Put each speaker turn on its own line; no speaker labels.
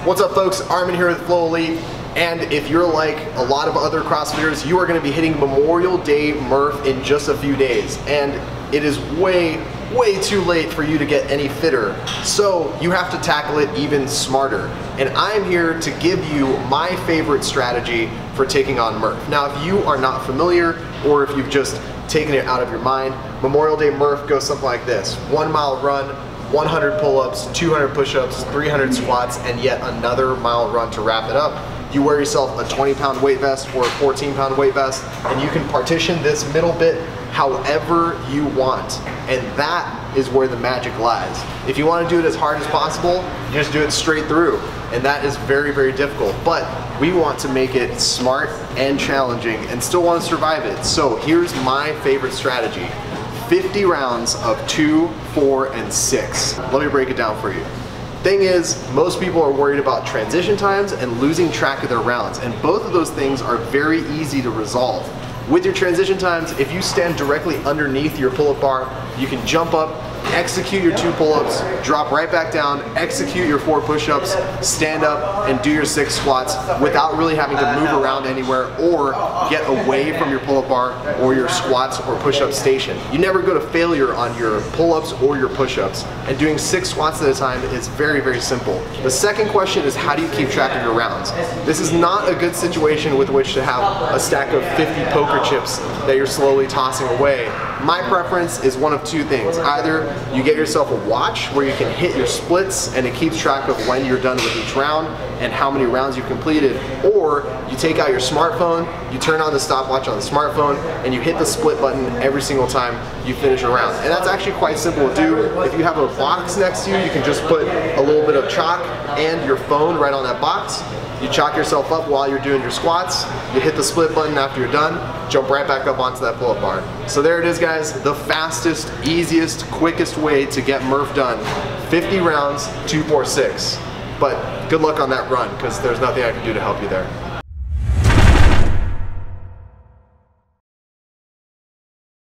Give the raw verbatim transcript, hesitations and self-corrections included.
What's up folks, Armin here with FloElite, and if you're like a lot of other CrossFitters, you are going to be hitting Memorial Day Murph in just a few days, and it is way, way too late for you to get any fitter, so you have to tackle it even smarter. And I'm here to give you my favorite strategy for taking on Murph. Now if you are not familiar, or if you've just taken it out of your mind, Memorial Day Murph goes something like this: one mile run, one hundred pull-ups, two hundred push-ups, three hundred squats, and yet another mile run to wrap it up. You wear yourself a twenty pound weight vest or a fourteen pound weight vest, and you can partition this middle bit however you want. And that is where the magic lies. If you want to do it as hard as possible, you just do it straight through. And that is very, very difficult. But we want to make it smart and challenging and still want to survive it. So here's my favorite strategy. fifty rounds of two, four, and six. Let me break it down for you. Thing is, most people are worried about transition times and losing track of their rounds, and both of those things are very easy to resolve. With your transition times, if you stand directly underneath your pull-up bar, you can jump up, execute your two pull-ups, drop right back down, execute your four push-ups, stand up, and do your six squats without really having to move around anywhere or get away from your pull-up bar or your squats or push-up station. You never go to failure on your pull-ups or your push-ups, and doing six squats at a time is very, very simple. The second question is, how do you keep track of your rounds? This is not a good situation with which to have a stack of fifty poker chips that you're slowly tossing away. My preference is one of two things. Either you get yourself a watch where you can hit your splits and it keeps track of when you're done with each round and how many rounds you've completed, or you take out your smartphone, you turn on the stopwatch on the smartphone, and you hit the split button every single time you finish a round. And that's actually quite simple to do. If you have a box next to you, you can just put a little bit of chalk and your phone right on that box. You chalk yourself up while you're doing your squats, you hit the split button after you're done, jump right back up onto that pull-up bar. So there it is guys, the fastest, easiest, quickest way to get Murph done. fifty rounds, two, four, six. But good luck on that run, because there's nothing I can do to help you there.